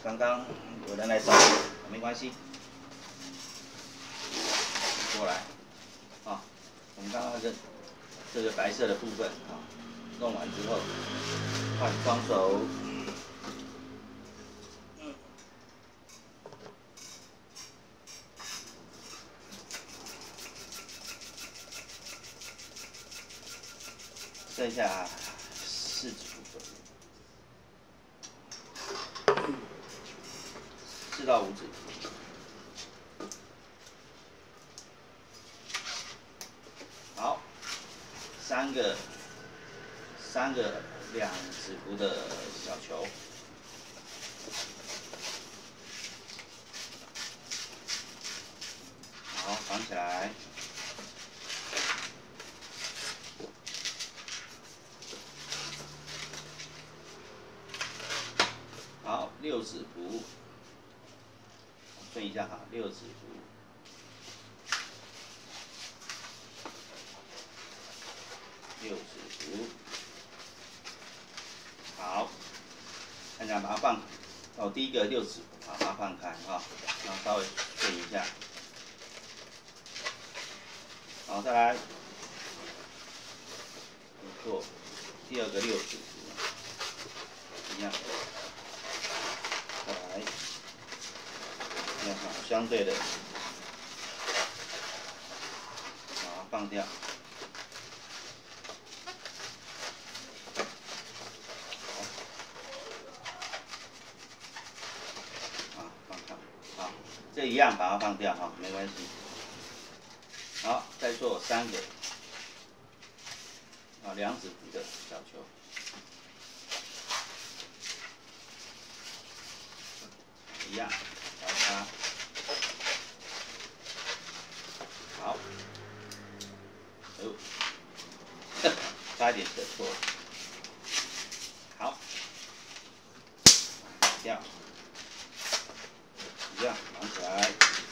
刚刚有人来找我，没关系，过来，啊，我们刚刚这个白色的部分啊，弄完之后，换双手。 剩下4指部分，4到5指。好，3个2指幅的小球。好，绑起来。 好，6指幅，顺一下哈，6指幅，6指幅，好，看看把它放，哦，第一个6指幅，把它放开哈，然后稍微顺一下，好，再来，做第二个6指幅，一样。 再来，这样好，相对的，把它放掉。好，放开，好，这一样把它放掉哈，没关系。好，再做3个，啊，2指幅的小球。 一样，交叉，好，哦，差一点扯错了，好，掉，一样绑起来，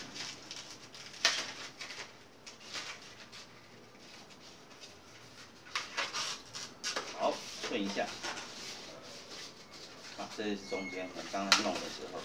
好，顺一下，啊，这是中间我刚才弄的时候。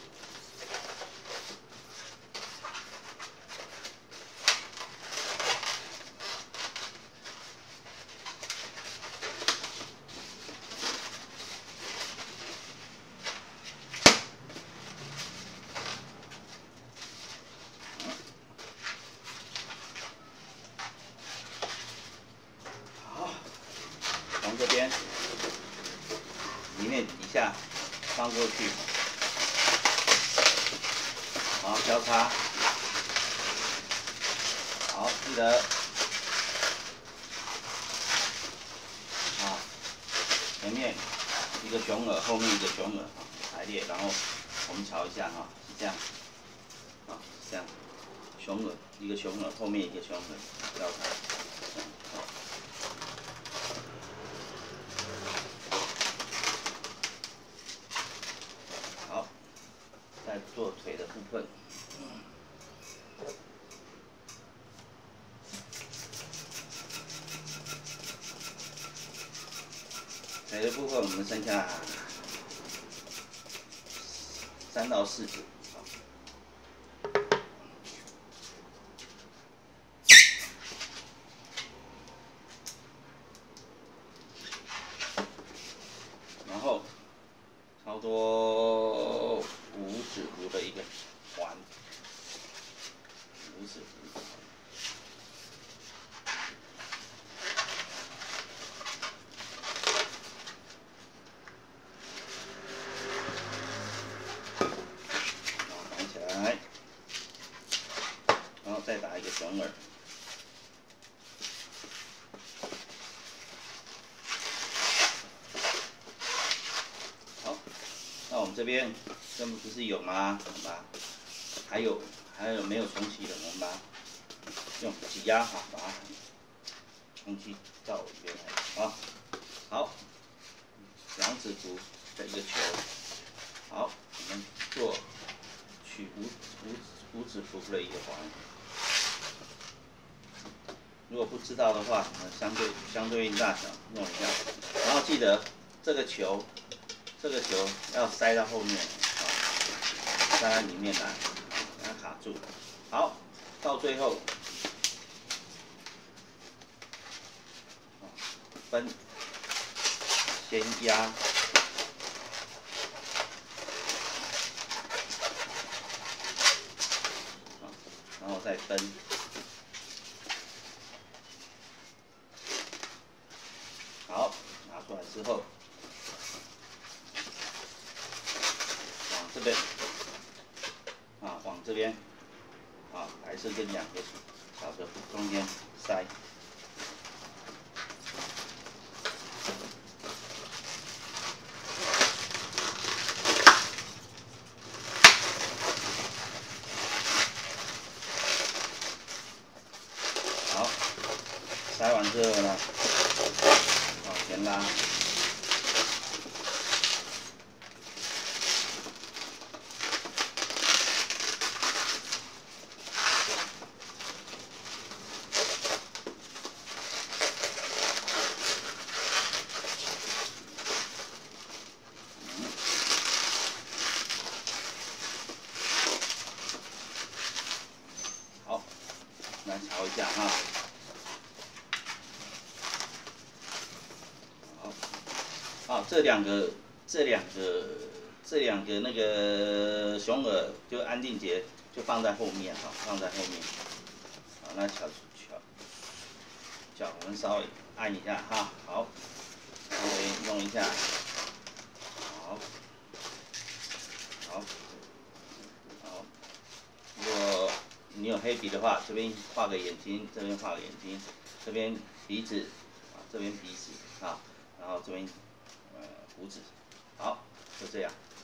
从这边里面底下放过去，好交叉，好记得，啊前面一个熊耳，后面一个熊耳啊排列，然后我们瞧一下哈，是这样，啊这样，熊耳一个熊耳，后面一个熊耳交叉。 再做腿的部分，腿的部分我们剩下3到4指。然后差不多5指幅的一个环，5指幅。好，绑起来，然后再打一个熊耳。 那我们这边不是有吗？好吧，还有没有重启的？我们把它用挤压法把它重启到原来啊。好，2指幅的一个球。好，我们做取5指幅的一个环。如果不知道的话，我们相对应大小弄一下，然后记得这个球要塞到后面啊， 塞在里面来，给它卡住。好，到最后，分先压。 然后再分，好，拿出来之后，往这边，往这边，还是这两个小的中间塞。好，塞完之后呢，往前拉。 好，来瞧一下哈。好，这两个那个熊耳就安定结就放在后面哈，放在后面。好，那我们稍微按一下哈，好，稍微弄一下，好，好，好。如果你有黑笔的话，这边画个眼睛，这边画个眼睛，这边鼻子，这边鼻子啊，然后这边胡子，好，就这样。